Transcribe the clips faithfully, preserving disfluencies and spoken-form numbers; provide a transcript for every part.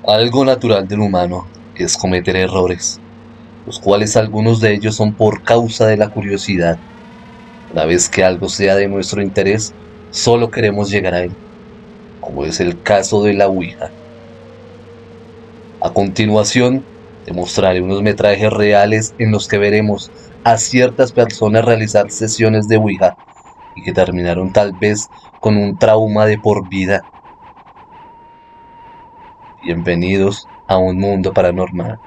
Algo natural del humano es cometer errores, los cuales algunos de ellos son por causa de la curiosidad. Una vez que algo sea de nuestro interés, solo queremos llegar a él, como es el caso de la Ouija. A continuación, te mostraré unos metrajes reales en los que veremos a ciertas personas realizar sesiones de Ouija y que terminaron tal vez con un trauma de por vida. Bienvenidos a un mundo paranormal.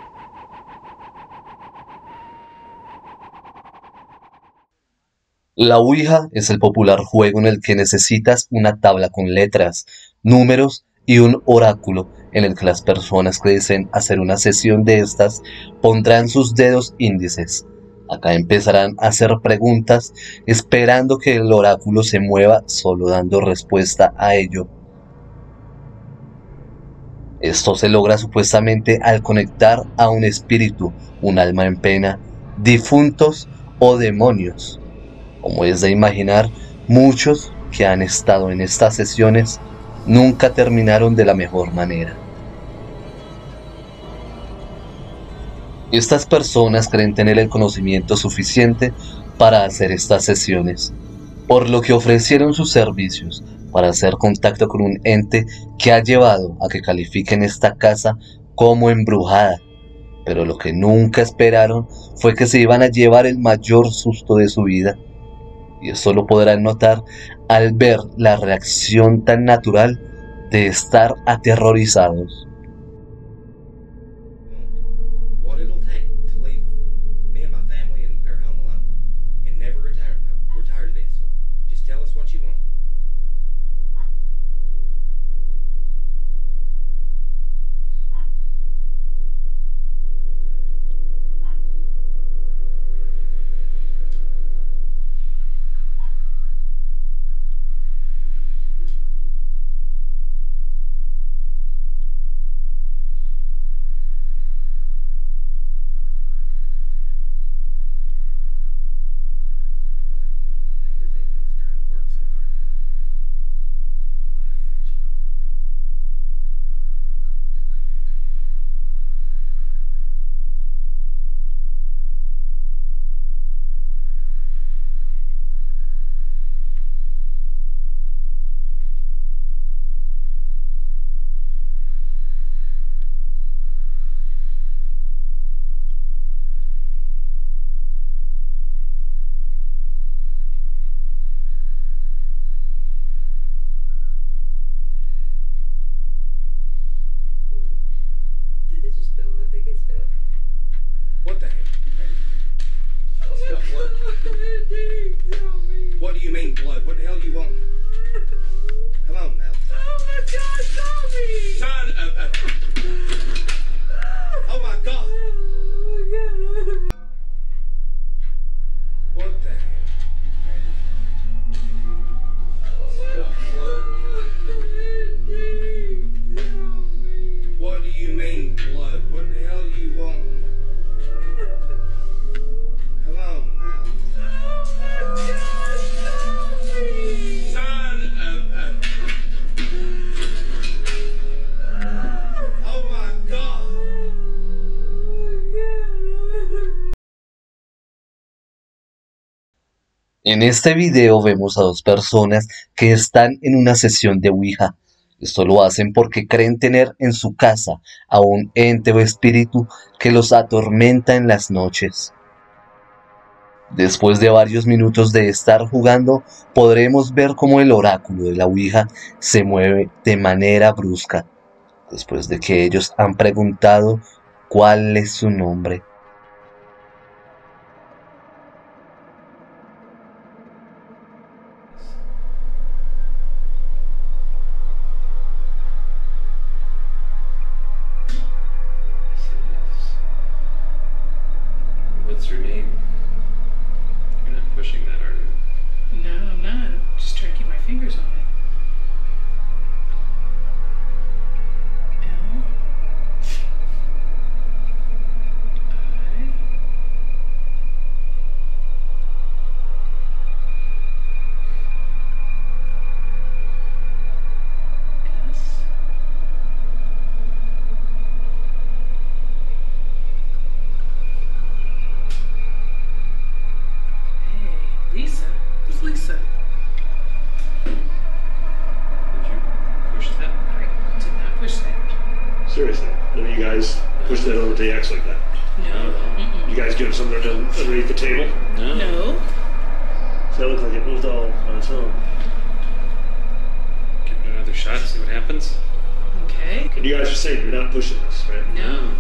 La Ouija es el popular juego en el que necesitas una tabla con letras, números y un oráculo en el que las personas que deseen hacer una sesión de estas pondrán sus dedos índices. Acá empezarán a hacer preguntas esperando que el oráculo se mueva, solo dando respuesta a ello. Esto se logra supuestamente al conectar a un espíritu, un alma en pena, difuntos o demonios. Como es de imaginar, muchos que han estado en estas sesiones nunca terminaron de la mejor manera. Estas personas creen tener el conocimiento suficiente para hacer estas sesiones, por lo que ofrecieron sus servicios para hacer contacto con un ente que ha llevado a que califiquen esta casa como embrujada. Pero lo que nunca esperaron fue que se iban a llevar el mayor susto de su vida. Y eso lo podrán notar al ver la reacción tan natural de estar aterrorizados. What the heck? Stuff what? What do you mean blood? What the hell do you want? Come on now. Oh my God, Tommy! Son of a... Oh my God! What the heck? Stuff what? What do you mean blood? What the hell do you want? Come on now. Son of a... Oh my God! En este video vemos a dos personas que están en una sesión de Ouija. Esto lo hacen porque creen tener en su casa a un ente o espíritu que los atormenta en las noches. Después de varios minutos de estar jugando, podremos ver cómo el oráculo de la Ouija se mueve de manera brusca, después de que ellos han preguntado cuál es su nombre. What's your name? You're not pushing that, are you? No, I'm not. I'm just trying to keep my fingers on it. L. Uh, they acts like that? No. Mm-mm. You guys doing something underneath the table? No. No. That looked like it moved all on its own. Give it another shot, see what happens. Okay. And you guys are saying you're not pushing this, right? No.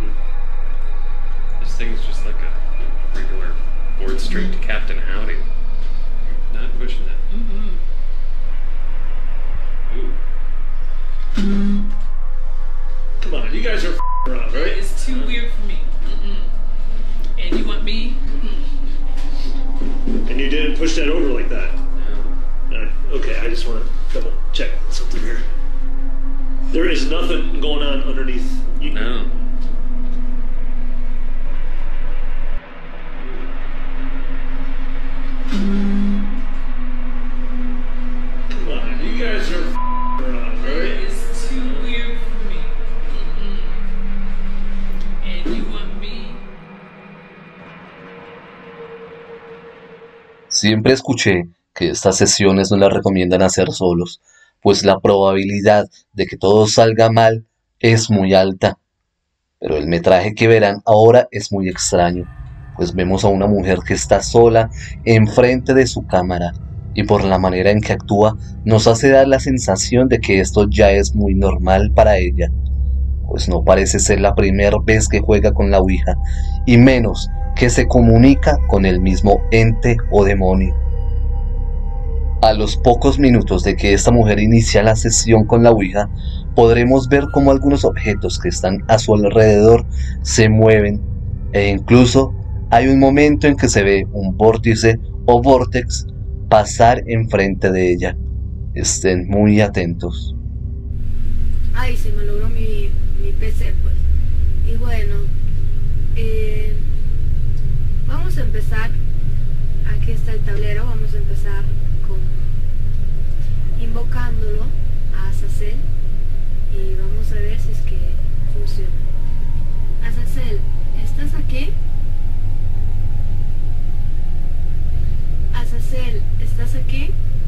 This thing's just like a regular board straight to Captain Howdy. Not pushing it. Mm-mm. Ooh. Come on, you guys are f***ing around, It right? is too weird for me. Mm-mm. And you want me? Mm-mm. And you didn't push that over like that. No. Uh, okay, I just want to double check something here. There is nothing going on underneath. You, No. Come on, you guys are f***ing around, It right? is too weird for me. Mm-mm. And you want me? Siempre escuché que estas sesiones no las recomiendan hacer solos, pues la probabilidad de que todo salga mal es muy alta. Pero el metraje que verán ahora es muy extraño, pues vemos a una mujer que está sola enfrente de su cámara, y por la manera en que actúa nos hace dar la sensación de que esto ya es muy normal para ella, pues no parece ser la primera vez que juega con la Ouija, y menos que se comunica con el mismo ente o demonio. A los pocos minutos de que esta mujer inicia la sesión con la Ouija, podremos ver cómo algunos objetos que están a su alrededor se mueven, e incluso hay un momento en que se ve un vórtice o vórtex pasar enfrente de ella. Estén muy atentos. Ay, se me logró mi, mi P C, pues. Y bueno, eh, vamos a empezar. Aquí está el tablero. Vamos a empezar con invocándolo a Azazel. Y vamos a ver si es que funciona. Azazel, ¿estás aquí? Azazel, ¿estás aquí?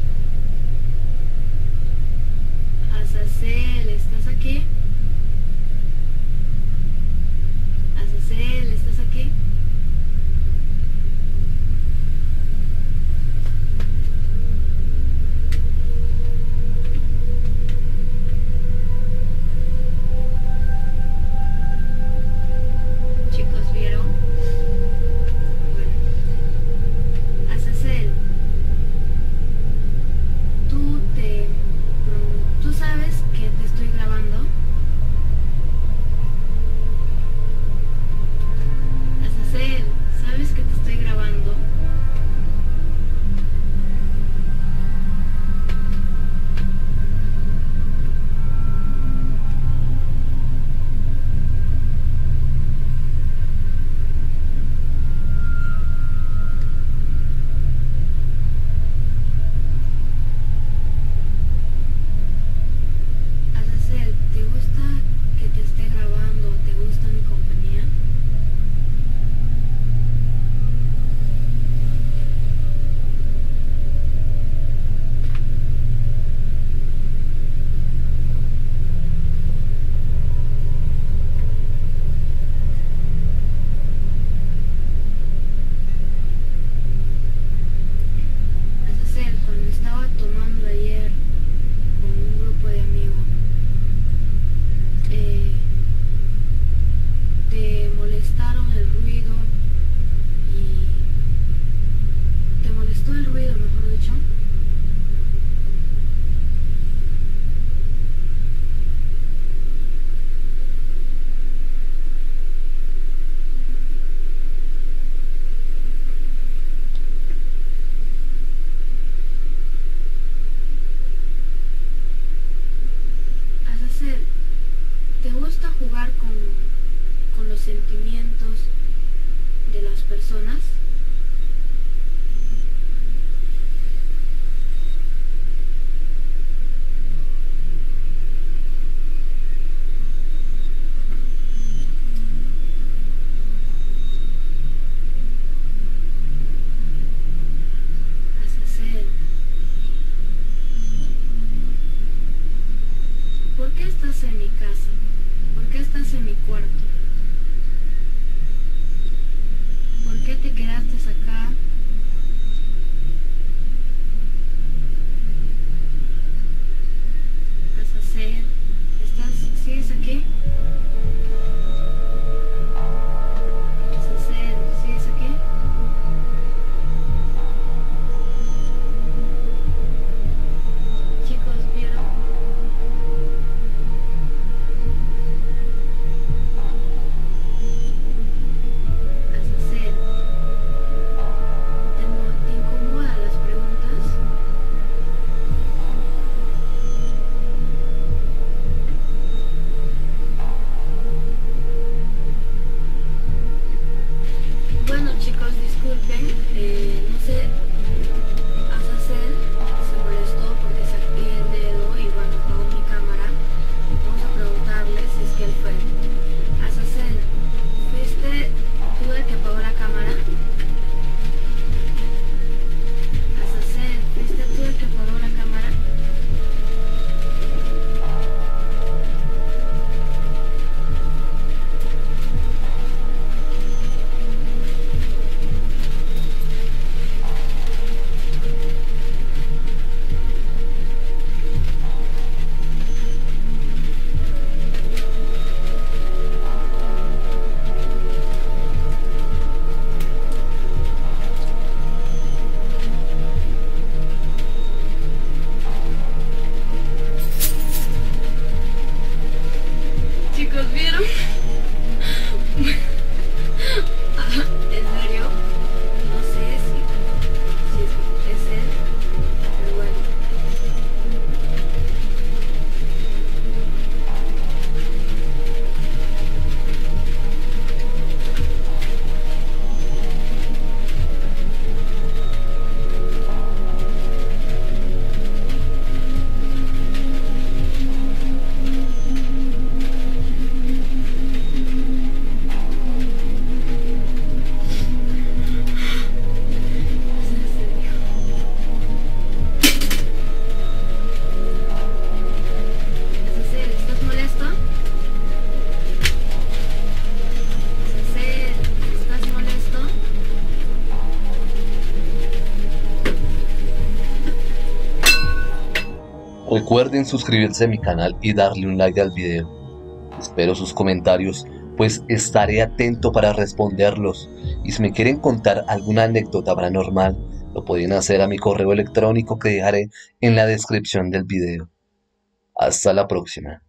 Azazel, ¿estás aquí? Azazel, ¿estás aquí? Chicos, ¿vieron? Bueno. Azazel, tú te... ¿tú sabes que te estoy grabando? Recuerden suscribirse a mi canal y darle un like al video. Espero sus comentarios, pues estaré atento para responderlos. Y si me quieren contar alguna anécdota paranormal, lo pueden hacer a mi correo electrónico que dejaré en la descripción del video. Hasta la próxima.